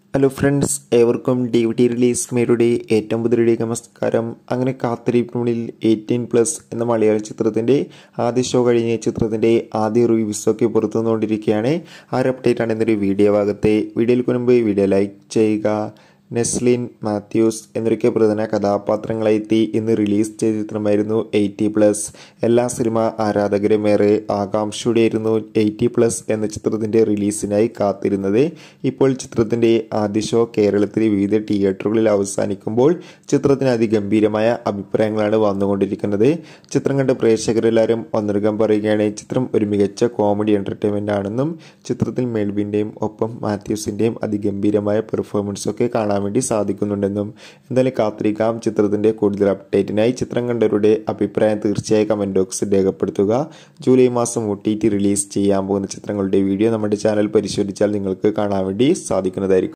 Hello friends, ഏവർക്കും DVD release മേരുടെ ഏറ്റവും പുതിയ നമസ്കാരം. അങ്ങനെ കാത്തിരിപ്പിനുള്ളിൽ 18+ എന്ന മലയാള ചിത്രത്തിൻ്റെ ആദ്യ ഷോ കഴിഞ്ഞ ചിത്രത്തിൻ്റെ ആദ്യ റിവ്യൂസൊക്കെ പുറത്തു വന്നുകൊണ്ടിരിക്കുകയാണ്. ആ ഒരു അപ്ഡേറ്റാണ് എന്നൊരു വീഡിയോ ഭാഗത്തെ. വീഡിയോയിൽ മുൻപ് വീഡിയോ ലൈക്ക് ചെയ്യുക. നെസ്ലിൻ മാത്യൂസ് എന്നൊക്കെ പ്രധാന കഥാപാത്രങ്ങളെത്തി ഇന്ന് റിലീസ് ചെയ്ത ചിത്രമായിരുന്നു 80+. എല്ലാ സിനിമ ആരാധകരും ഏറെ ആകാംക്ഷയോടെയായിരുന്നു 80+ എന്ന ചിത്രത്തിൻ്റെ റിലീസിനായി കാത്തിരുന്നത്. ഇപ്പോൾ ചിത്രത്തിൻ്റെ ആദ്യ ഷോ കേരളത്തിലെ വിവിധ തിയേറ്ററുകളിൽ അവസാനിക്കുമ്പോൾ ചിത്രത്തിന് അതിഗംഭീരമായ അഭിപ്രായങ്ങളാണ് വന്നുകൊണ്ടിരിക്കുന്നത്. ചിത്രം കണ്ട പ്രേക്ഷകരെല്ലാവരും ഒന്നടങ്കം പറയുകയാണ് ചിത്രം ഒരു മികച്ച കോമഡി എൻ്റർടൈൻമെൻ്റ് ആണെന്നും ചിത്രത്തിൽ മെൽവിൻ്റെയും ഒപ്പം മാത്യൂസിൻ്റെയും അതിഗംഭീരമായ പെർഫോമൻസൊക്കെ കാണാൻ വേണ്ടി സാധിക്കുന്നുണ്ടെന്നും. എന്തായാലും കാത്തിരിക്കാം ചിത്രത്തിന്റെ കൂടുതൽ അപ്ഡേറ്റിനായി. ചിത്രം കണ്ടവരുടെ അഭിപ്രായം തീർച്ചയായും കമന്റ് ബോക്സിൽ രേഖപ്പെടുത്തുക. ജൂലൈ മാസം OTT റിലീസ് ചെയ്യാൻ പോകുന്ന ചിത്രങ്ങളുടെ വീഡിയോ നമ്മുടെ ചാനൽ പരിശോധിച്ചാൽ നിങ്ങൾക്ക് കാണാൻ വേണ്ടി സാധിക്കുന്നതായിരിക്കും.